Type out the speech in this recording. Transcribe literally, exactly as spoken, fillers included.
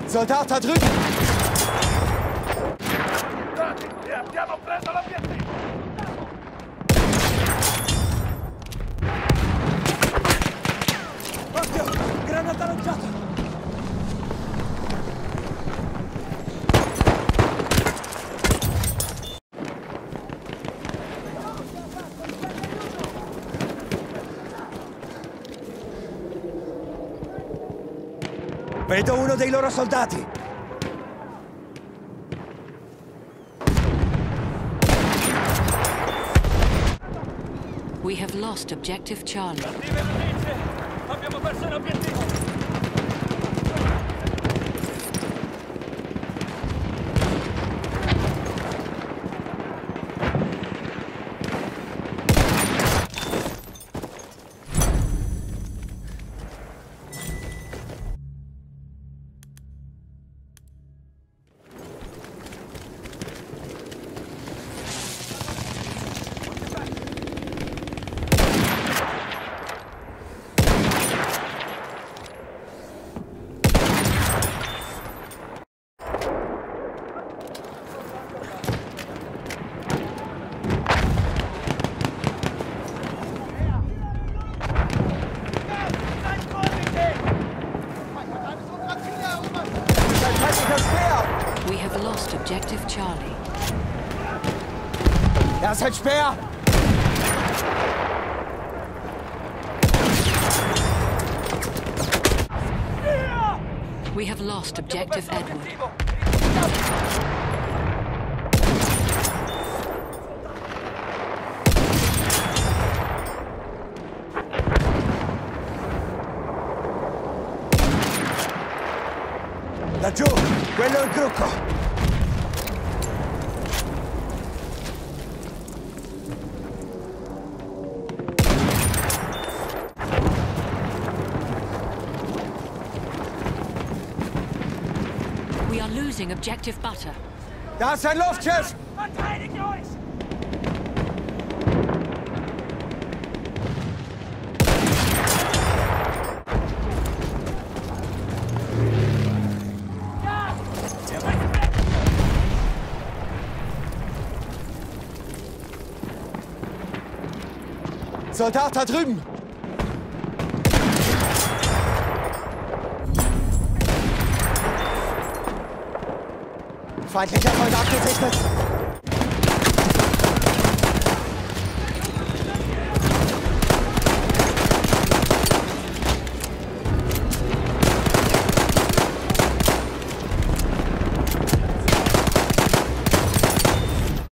Soldat da drüben! Abbiamo preso l'obiettivo! Occhio! Granata lanciata! Vedo uno dei loro soldati! We have lost objective Charlie. Cattive notizie! Abbiamo perso l'obiettivo! We have lost objective Charlie. Da ist ein Speer! We have lost objective Edward. Laggiù! Quello è il gruppo! We are losing objective Butter. Da ist ein Luftschiff! Verteidigt euch! Soldat da drüben! Feindlicher Soldat gesichtet!